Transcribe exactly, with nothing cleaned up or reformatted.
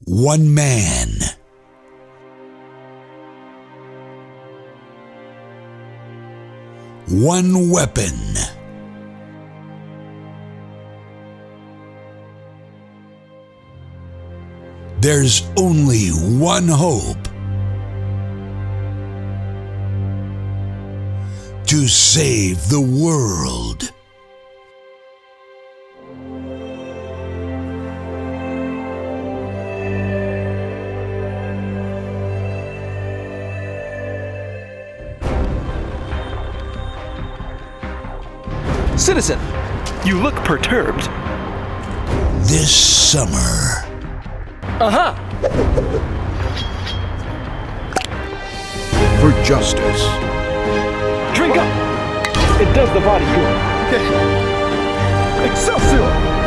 One man. One weapon. There's only one hope to save the world. Citizen, you look perturbed. This summer. Uh-huh. For justice. Drink up. It does the body good. Okay. Excelsior!